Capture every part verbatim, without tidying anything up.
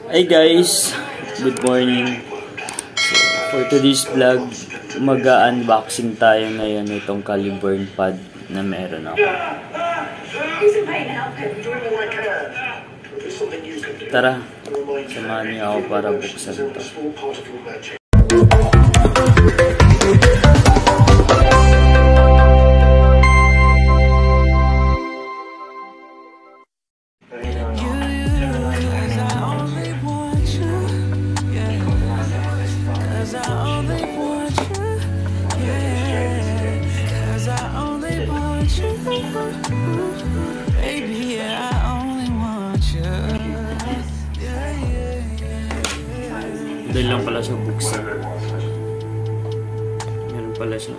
Hi guys, good morning. So, for today's vlog, mag-unboxing tayo ngayon itong Caliburn pad na meron ako. Tara, samahan niyo ako para buksan ito. Dahil lang pala siya buksan. Meron pala siya.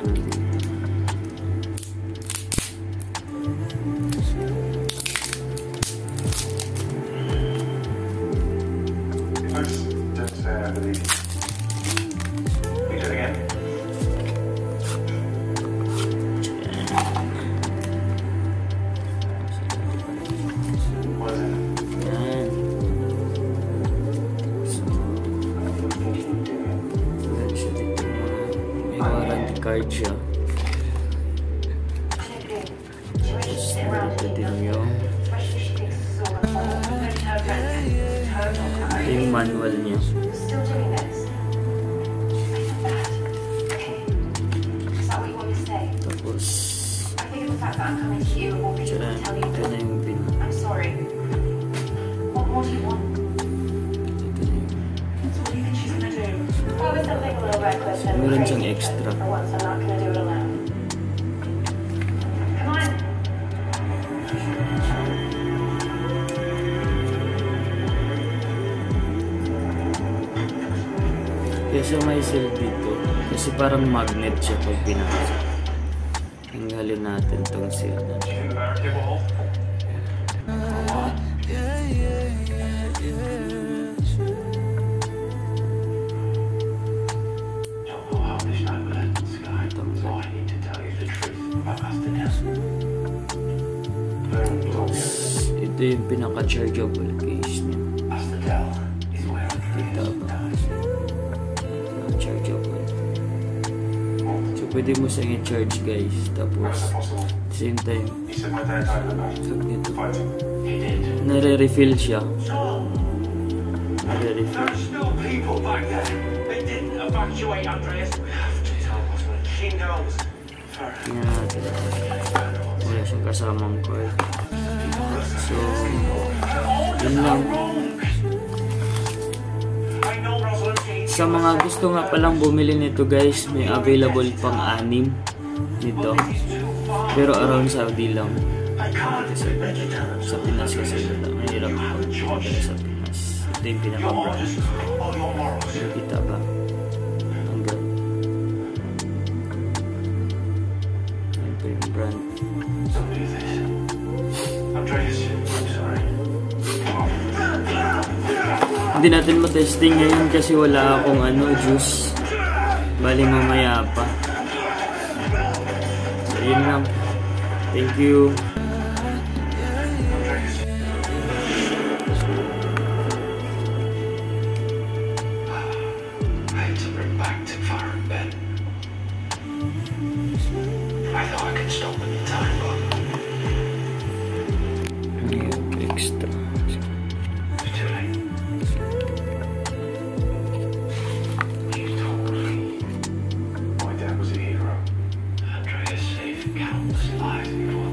Card siya. Ito din yung ito yung manual niya. Tapos tira, ito na yung pin. So, meron siyang extra. Kaya siya may seal dito. Kasi parang magnet siya pag pinakasok. Tanggalin natin itong seal natin. Ito yung pinaka-chargeable case niya. Kita ba? Chargeable. So, pwede mo siyang i-charge guys. Tapos, at the same time, nito, nare-refill siya. Nare-refill. Tingnan natin. Wala siyang kasamang cord. So, yun lang. Sa mga gusto nga palang bumili nito guys, may available pang anim nito. Pero around Saudi lang. Sa, sa Pinas kasi mahirap pag-order sa Pinas. Ito yung pinaka-brand. Nakita ba? Hanggang. Ito yung brand. Hindi natin matesting ngayon kasi wala akong ano, juice. Bali mamaya pa. So yun lang. Thank you. Extra. My dad was a hero. Andreas saved countless lives before